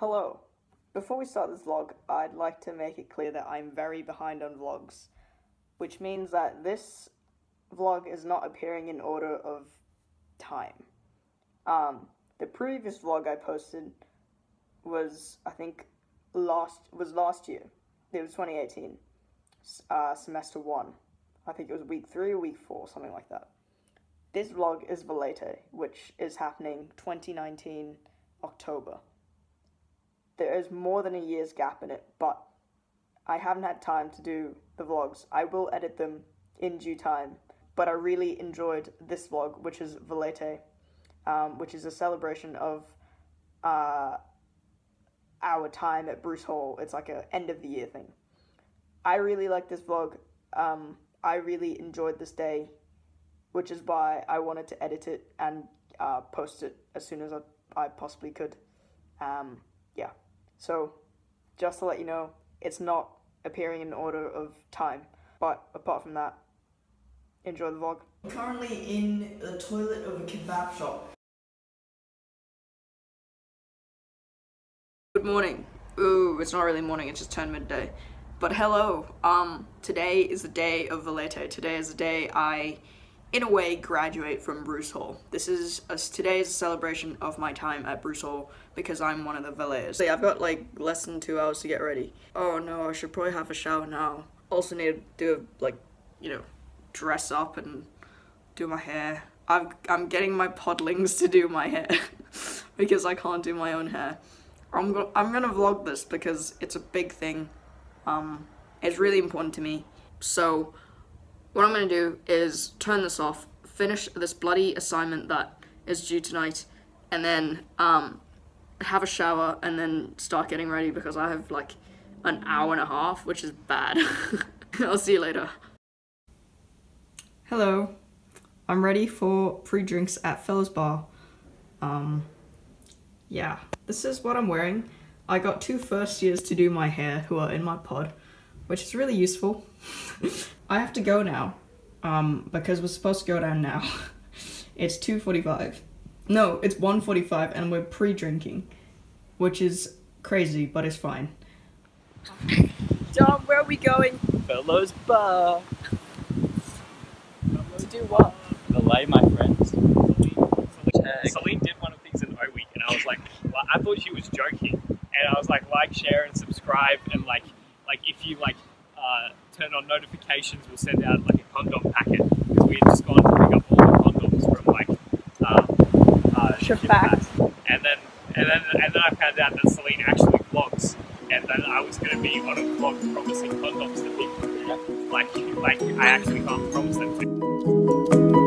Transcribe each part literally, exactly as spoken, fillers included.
Hello. Before we start this vlog, I'd like to make it clear that I'm very behind on vlogs, which means that this vlog is not appearing in order of time. Um, the previous vlog I posted was, I think, last was last year. It was twenty eighteen, uh, semester one. I think it was week three or week four, something like that. This vlog is Valete, which is happening twenty nineteen October. There is more than a year's gap in it, but I haven't had time to do the vlogs. I will edit them in due time, but I really enjoyed this vlog, which is Valete, um, which is a celebration of uh, our time at Bruce Hall. It's like a end of the year thing. I really like this vlog. Um, I really enjoyed this day, which is why I wanted to edit it and uh, post it as soon as I, I possibly could. Um, yeah. So, just to let you know, it's not appearing in order of time. But apart from that, enjoy the vlog. I'm currently in the toilet of a kebab shop. Good morning. Ooh, it's not really morning, it's just turned midday. But hello, um, today is the day of Valete. Today is the day I, in a way, graduate from Bruce Hall. This is, a, today is a celebration of my time at Bruce Hall because I'm one of the vale-ers. I've got like less than two hours to get ready. Oh no, I should probably have a shower now. Also need to do, like, you know, dress up and do my hair. I've, I'm getting my podlings to do my hair because I can't do my own hair. I'm, go I'm gonna vlog this because it's a big thing. Um, it's really important to me. So what I'm gonna do is turn this off, finish this bloody assignment that is due tonight, and then um, have a shower and then start getting ready because I have like an hour and a half, which is bad. I'll see you later. Hello, I'm ready for pre-drinks at Fellas Bar. Um, yeah, this is what I'm wearing. I got two first years to do my hair who are in my pod, which is really useful. I have to go now, um, because we're supposed to go down now. It's two forty-five. No, it's one forty-five and we're pre-drinking, which is crazy, but it's fine. John, where are we going? Fellas Bar. To do what? Valet, my friends. Celine, Celine did one of the things in O Week, and I was like, well, I thought she was joking, and I was like, like, share, and subscribe, and like, like if you like uh, turn on notifications, we'll send out like a condom packet because we had just gone to pick up all the condoms from like um, uh, Ship back. and then and then and then I found out that Celine actually vlogs, and then I was going to be on a vlog promising condoms to people, like like I actually can't promise them to.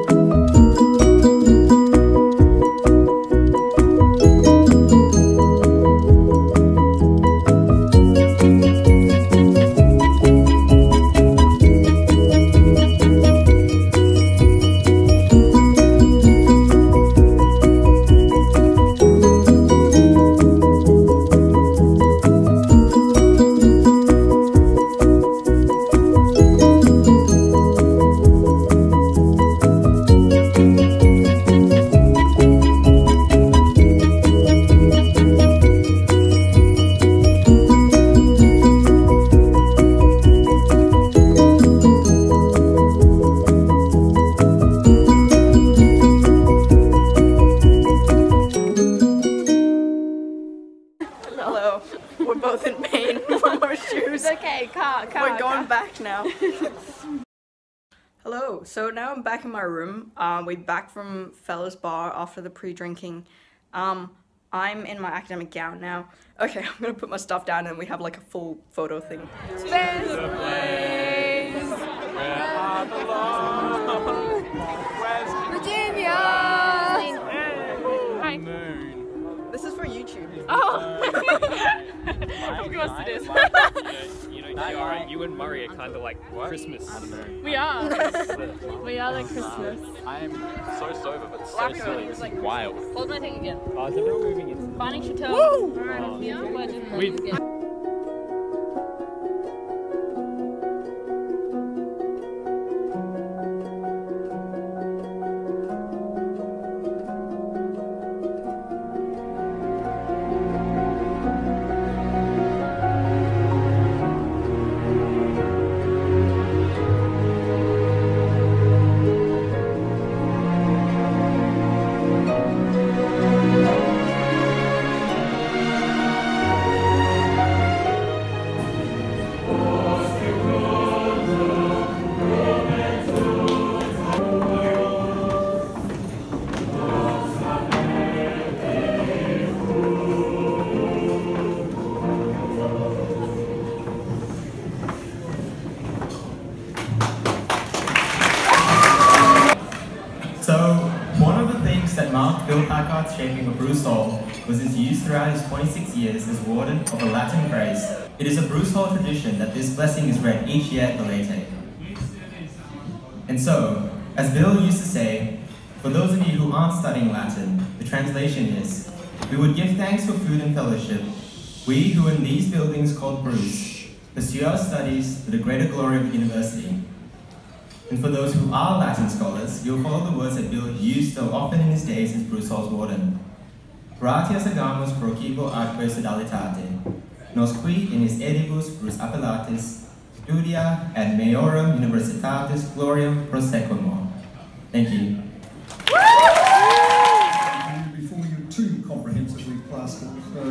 Hello, we're both in pain from our shoes. It's okay, can't, can't. We're going back now. Hello, so now I'm back in my room. Um, we're back from Fellas Bar after the pre-drinking. Um, I'm in my academic gown now. Okay, I'm gonna put my stuff down and we have like a full photo thing. Space the place where I belong. Virginia! Hi. This is for YouTube. Oh! Of course it is. You know, Kiara, you and Murray are kind of like Christmas. We are. We are like Christmas. I am so sober, but so silly. This is wild. Hold my thing again. Oh, is everyone moving in? Finding Chateau. Woo! We was its use throughout his twenty-six years as warden of a Latin grace. It is a Bruce Hall tradition that this blessing is read each year at Valete. And so, as Bill used to say, for those of you who aren't studying Latin, the translation is, we would give thanks for food and fellowship, we who in these buildings called Bruce, pursue our studies for the greater glory of the university. And for those who are Latin scholars, you'll follow the words that Bill used so often in his days as Bruce Hall's warden. Gratias agamus pro cibo atque sodalitate, nos qui in his edibus Bruce appellatis, studia ad meorum universitatis gloriam prosequamur. Thank you. Before you're too comprehensively plastered. So,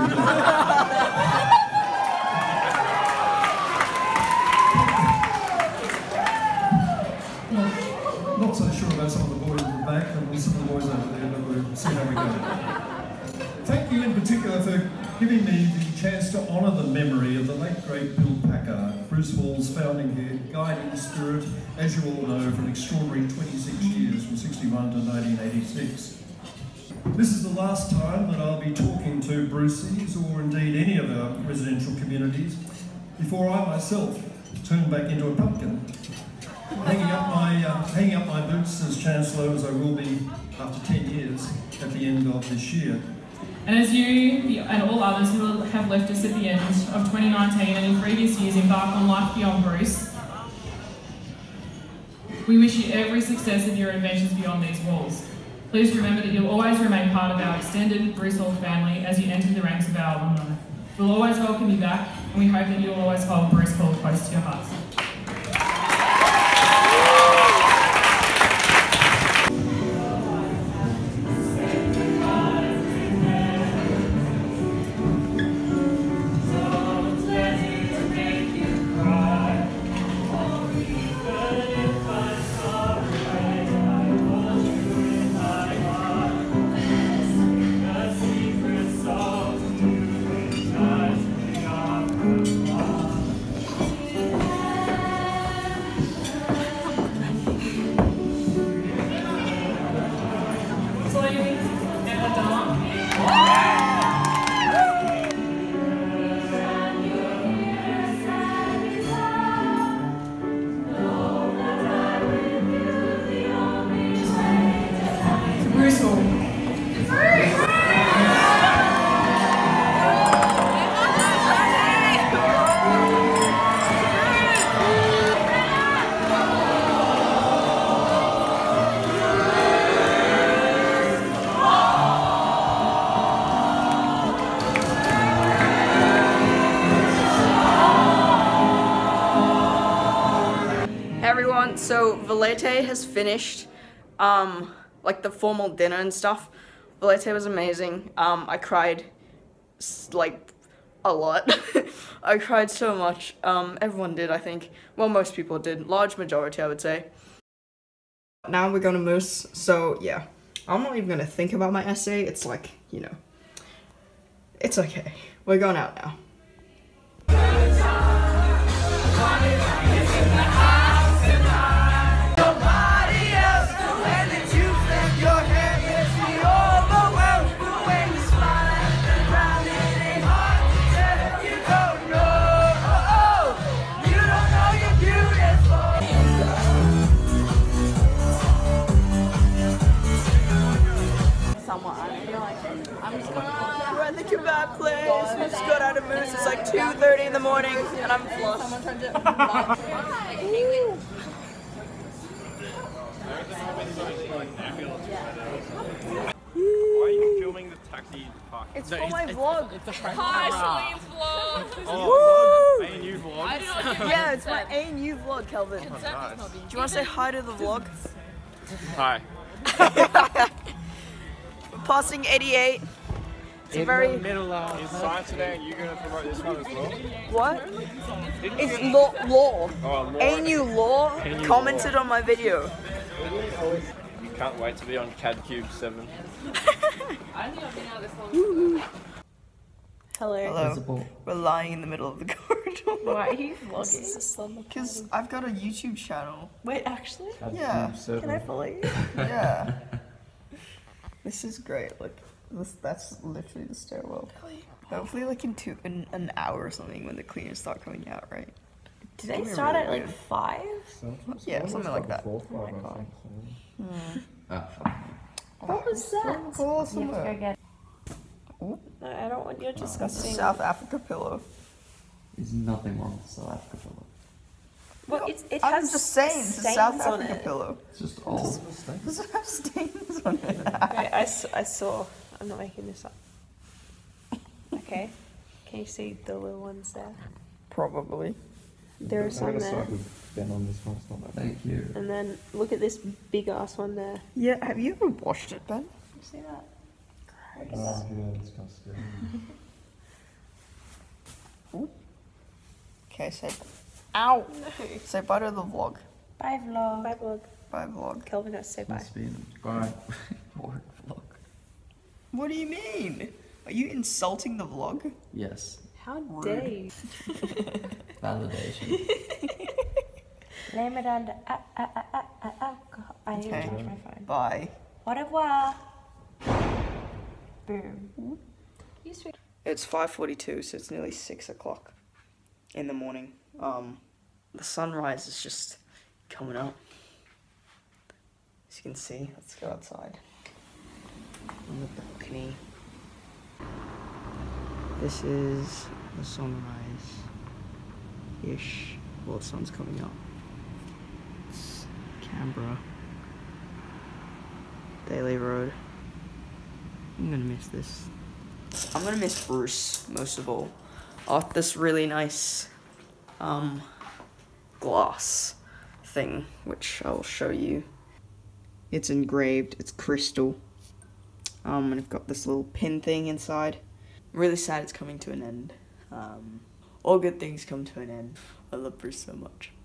well, not so sure about some of the boys in the back and some of the boys over there, but we'll see how we go. Thank you in particular for giving me the chance to honour the memory of the late great Bill Packard, Bruce Hall's founding head, guiding spirit, as you all know, for an extraordinary twenty-six years, from sixty-one to nineteen eighty-six. This is the last time that I'll be talking to Brucies, or indeed any of our residential communities, before I myself turn back into a pumpkin, hanging up my uh, hanging up my boots as Chancellor, as I will be after ten years at the end of this year. And as you the, and all others who have left us at the end of twenty nineteen and in previous years embark on life beyond Bruce, we wish you every success of your adventures beyond these walls. Please remember that you'll always remain part of our extended Bruce Hall family as you enter the ranks of our alumni. We'll always welcome you back, and we hope that you'll always hold Bruce Hall close to your hearts. So Valete has finished, um, like the formal dinner and stuff. Valete was amazing. Um, I cried, like, a lot. I cried so much. Um, everyone did, I think. Well, most people did. Large majority, I would say. Now we're going to Moose, so yeah. I'm not even going to think about my essay. It's like, you know, it's okay. We're going out now. We're at the kebab place. We just got out of Moose. It's like two thirty in the morning, and I'm flushed. Why are you filming the taxi park? It's for my vlog. It's a prank Hi, camera. Celine's vlog. Oh, vlog? A new vlog? I don't know. Yeah, it's my A new vlog, Kelvin. Oh, nice. Do you want to say hi to the vlog? Hi. Passing eighty-eight. It's a very... middle of... Is science today, are you going to promote this one as well? What? It's law. law. Oh, law. A new law A-new commented law. on my video. You can't wait to be on C A D Cube seven. I don't think I've been out this long. Hello. Hello. We're lying in the middle of the corridor. Why are you vlogging? Because I've got a YouTube channel. Wait, actually? Yeah. Can I follow you? Yeah. This is great. Look. This, that's literally the stairwell. Hopefully, like in two, in an hour or something, when the cleaners start coming out, right? Did they start at like five? Yeah, something like that. Oh my god. Hmm. Ah, What was that? Go You have somewhere. to go get. Ooh. No, I don't want your disgusting. South Africa pillow. there's nothing wrong with South Africa pillow. Well, it's, it I'm has just saying, it's a stains South on Africa it. pillow. It's just all of the stains. Does it have stains on it? Wait, I, s- I saw. I'm not making this up. Okay. Can you see the little ones there? Probably. There are some there. Ben on this one, it's not that Thank you. And then look at this big ass one there. Yeah, have you ever washed it, Ben? You see that? bad. Oh, yeah, it's kind of scary. Okay, say. Ow! No. Say bye to the vlog. Bye vlog. Bye vlog. Bye vlog. Kelvin has to say bye. It's been quite boring vlog. What do you mean? Are you insulting the vlog? Yes. How dare you? Validation. Blame it on the uh, uh, uh, uh, uh, alcohol. I need to Okay. charge my phone. Bye. Au revoir. Boom. You sweet. It's five forty-two, so it's nearly six o'clock in the morning. Um, the sunrise is just coming up. As you can see, let's go outside. On the balcony. This is the sunrise-ish. Well, the sun's coming up. It's Canberra. Daly Road. I'm gonna miss this. I'm gonna miss Bruce most of all. Off this really nice um, glass thing, which I will show you. It's engraved, it's crystal. Um, and I've got this little pin thing inside. I'm really sad it's coming to an end. Um, all good things come to an end. I love Bruce so much.